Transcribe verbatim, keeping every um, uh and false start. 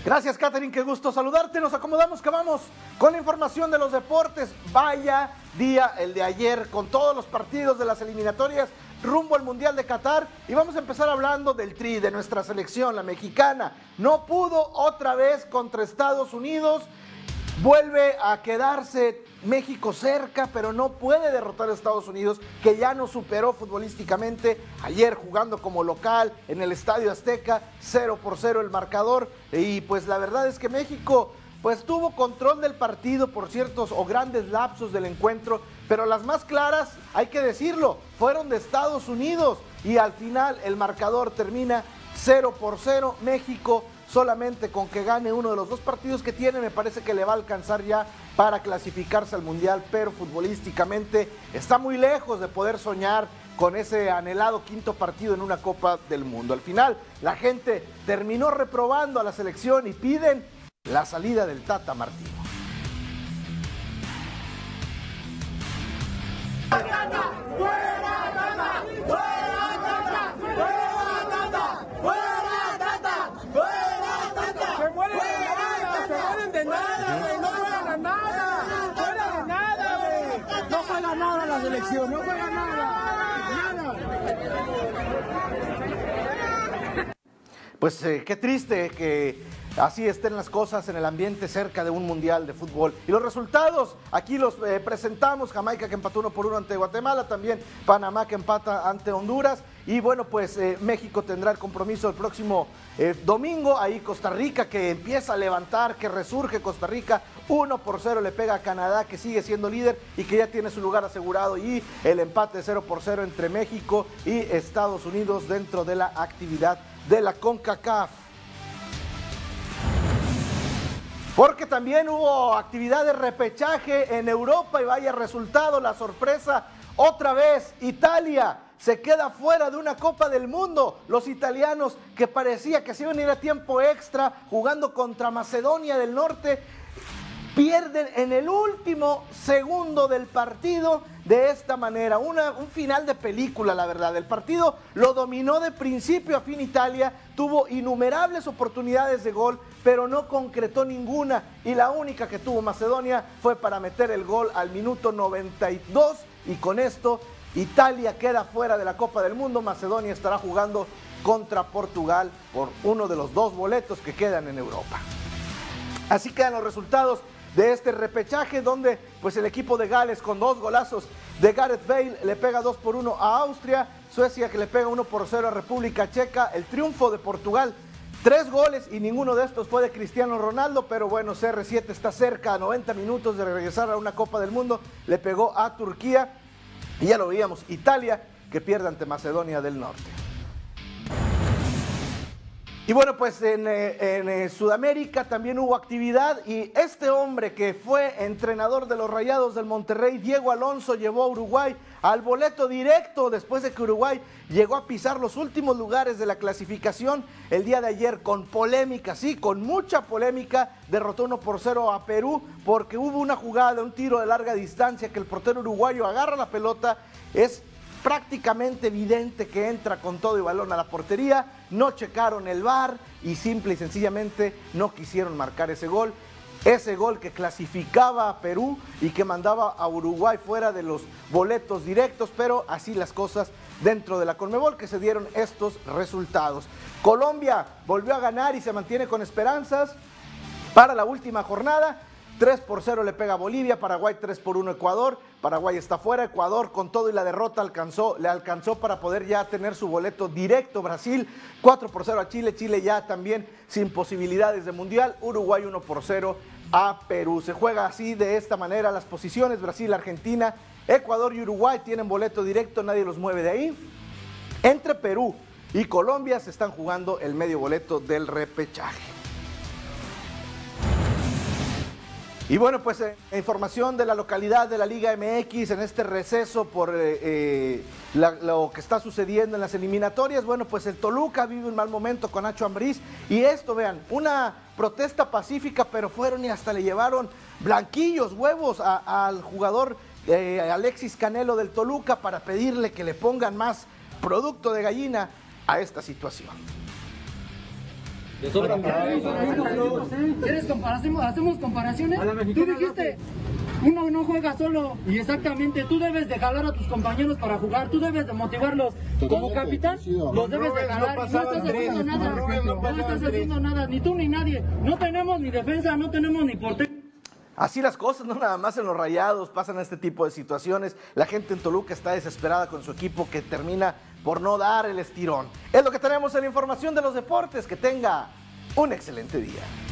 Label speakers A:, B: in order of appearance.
A: Gracias, Catherine, qué gusto saludarte. Nos acomodamos que vamos con la información de los deportes. Vaya día el de ayer con todos los partidos de las eliminatorias rumbo al Mundial de Qatar. Y vamos a empezar hablando del Tri, de nuestra selección, la mexicana. No pudo otra vez contra Estados Unidos. Vuelve a quedarse México cerca, pero no puede derrotar a Estados Unidos, que ya nos superó futbolísticamente. Ayer jugando como local en el Estadio Azteca, cero por cero el marcador. Y pues la verdad es que México pues tuvo control del partido por ciertos o grandes lapsos del encuentro, pero las más claras, hay que decirlo, fueron de Estados Unidos. Y al final el marcador termina cero por cero. México solamente con que gane uno de los dos partidos que tiene, me parece que le va a alcanzar ya para clasificarse al Mundial, pero futbolísticamente está muy lejos de poder soñar con ese anhelado quinto partido en una Copa del Mundo. Al final, la gente terminó reprobando a la selección y piden la salida del Tata Martino. ¡Fuera, Tata! ¡Fuera, Tata! ¡Fuera, Tata! ¡Fuera, Tata! ¡Fuera, Tata! ¡Fuera, Tata! ¡Se mueren de nada! ¡Se mueren de nada, güey! ¡No juegan nada! ¡Fuera de nada, güey! No juega nada la selección, no juega nada. ¡Nada! Pues eh, qué triste que así estén las cosas en el ambiente cerca de un mundial de fútbol. Y los resultados, aquí los eh, presentamos. Jamaica que empató uno por uno ante Guatemala, también Panamá que empata ante Honduras. Y bueno, pues eh, México tendrá el compromiso el próximo eh, domingo. Ahí Costa Rica que empieza a levantar, que resurge Costa Rica. uno por cero le pega a Canadá, que sigue siendo líder y que ya tiene su lugar asegurado. Y el empate cero por cero entre México y Estados Unidos dentro de la actividad de la CONCACAF. Porque también hubo actividad de repechaje en Europa y vaya resultado, la sorpresa, otra vez Italia se queda fuera de una Copa del Mundo. Los italianos que parecía que se iban a ir a tiempo extra jugando contra Macedonia del Norte, pierden en el último segundo del partido de esta manera. Una, un final de película, la verdad. El partido lo dominó de principio a fin Italia, tuvo innumerables oportunidades de gol, pero no concretó ninguna. Y la única que tuvo Macedonia fue para meter el gol al minuto noventa y dos. Y con esto, Italia queda fuera de la Copa del Mundo. Macedonia estará jugando contra Portugal por uno de los dos boletos que quedan en Europa. Así quedan los resultados de este repechaje, donde pues el equipo de Gales con dos golazos de Gareth Bale le pega dos por uno a Austria, Suecia que le pega uno por cero a República Checa, el triunfo de Portugal, tres goles y ninguno de estos fue de Cristiano Ronaldo, pero bueno, C R siete está cerca a noventa minutos de regresar a una Copa del Mundo, le pegó a Turquía y ya lo veíamos, Italia que pierde ante Macedonia del Norte. Y bueno, pues en, en, en Sudamérica también hubo actividad y este hombre que fue entrenador de los Rayados del Monterrey, Diego Alonso, llevó a Uruguay al boleto directo después de que Uruguay llegó a pisar los últimos lugares de la clasificación el día de ayer con polémica, sí, con mucha polémica, derrotó uno por cero a Perú porque hubo una jugada, un tiro de larga distancia que el portero uruguayo agarra la pelota, es prácticamente evidente que entra con todo y balón a la portería, no checaron el V A R y simple y sencillamente no quisieron marcar ese gol. Ese gol que clasificaba a Perú y que mandaba a Uruguay fuera de los boletos directos, pero así las cosas dentro de la Conmebol que se dieron estos resultados. Colombia volvió a ganar y se mantiene con esperanzas para la última jornada. tres por cero le pega a Bolivia, Paraguay tres por uno Ecuador, Paraguay está fuera, Ecuador con todo y la derrota alcanzó, le alcanzó para poder ya tener su boleto directo. Brasil cuatro por cero a Chile, Chile ya también sin posibilidades de mundial, Uruguay uno por cero a Perú. Se juega así de esta manera las posiciones, Brasil, Argentina, Ecuador y Uruguay tienen boleto directo, nadie los mueve de ahí. Entre Perú y Colombia se están jugando el medio boleto del repechaje. Y bueno, pues eh, información de la localidad de la Liga M X en este receso por eh, eh, la, lo que está sucediendo en las eliminatorias. Bueno, pues el Toluca vive un mal momento con Nacho Ambriz y esto, vean, una protesta pacífica, pero fueron y hasta le llevaron blanquillos, huevos a, al jugador eh, Alexis Canelo del Toluca para pedirle que le pongan más producto de gallina a esta situación.
B: ¿Quieres comparación? ¿Hacemos comparaciones? Tú dijiste, uno no juega solo y exactamente tú debes de jalar a tus compañeros para jugar, tú debes de motivarlos. Como capitán, los debes de jalar. No estás haciendo nada, no estás haciendo nada, ni tú ni nadie. No tenemos ni defensa, no tenemos ni portero.
A: Así las cosas, no nada más en los Rayados pasan este tipo de situaciones. La gente en Toluca está desesperada con su equipo que termina por no dar el estirón. Es lo que tenemos en la información de los deportes. Que tenga un excelente día.